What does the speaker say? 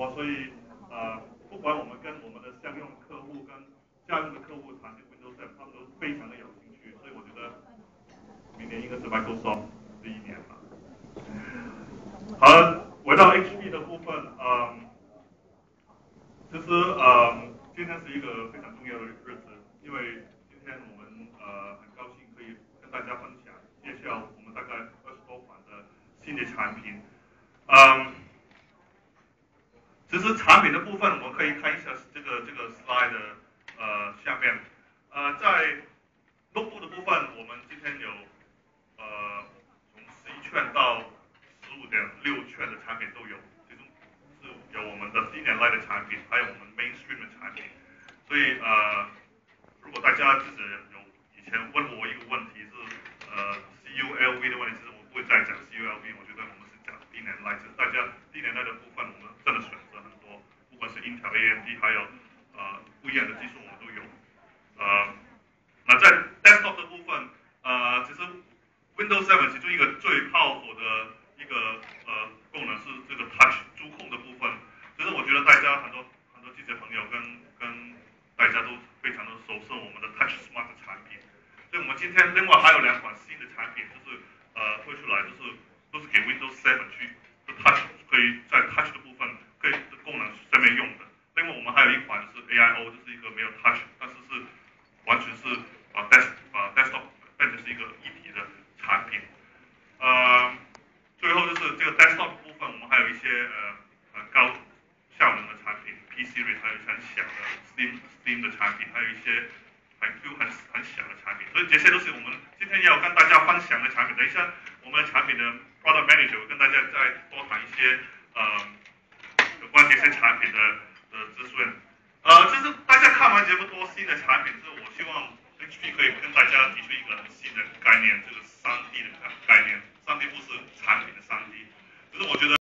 多，所以不管我们跟我们的商用客户跟家用的客户谈这个 Windows 7，他们都非常的有兴趣，所以我觉得明年应该是 Microsoft 的一年吧。好，回到 HP 的部分，其实今天是一个非常重要的日子，因为今天我们很高兴可以跟大家分享介绍我们大概20多款的新的产品。其实产品的部分我们可以看一下这个 slide 的下面，在 notebook 的部分，我们今天有从11寸到15.6寸的产品都有，其中是有我们的低年来的产品，还有我们 mainstream 的产品。所以如果大家就是有以前问我一个问题是CULV 的问题，其实我不会再讲 CULV， 我觉得我们是讲低年来，其实大家低年来的部分我们真的选择很多，不管是 Intel、AMD 还有不一样的技术我们都有。那在 desktop 的部分，其实 Windows 7其中一个最 powerful 的一个功能是这个 Touch 触控的部分。其实我觉得大家很多记者朋友跟大家都非常的熟悉我们的 Touch Smart 的产品。所以我们今天另外还有2款新的产品，就是推出来，都是给 Windows 7去 Touch 可以在 Touch 的部分可以的功能上面用的。另外我们还有一款是 AIO， 就是一个没有 Touch， 但是完全是把 desktop 变成是一个一体的产品。最后就是这个 desktop 的部分，我们还有一些高效能的产品 ，P Series， 还有一些很小的 Steam 的产品，还有一些很小的产品。所以这些都是我们今天要跟大家分享的产品。等一下我们的产品的 Product Manager 会跟大家再多谈一些有关这些产品的资讯。就是大家看完这么多新的产品之后，我希望 HP 可以跟大家提出一个很新的概念，这个3D 的